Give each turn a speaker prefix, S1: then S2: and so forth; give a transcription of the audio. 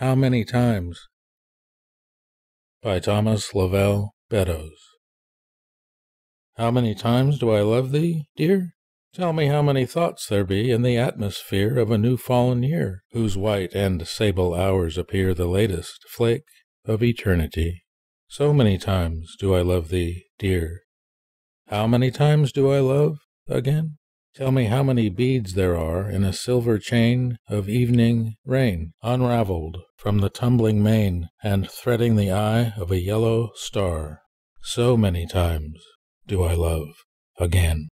S1: How Many Times? By Thomas Lovell Beddoes. How many times do I love thee, dear? Tell me how many thoughts there be in the atmosphere of a new fallen year, whose white and sable hours appear the latest flake of eternity. So many times do I love thee, dear. How many times do I love again? Tell me how many beads there are in a silver chain of evening rain, unraveled from the tumbling main and threading the eye of a yellow star. So many times do I love again.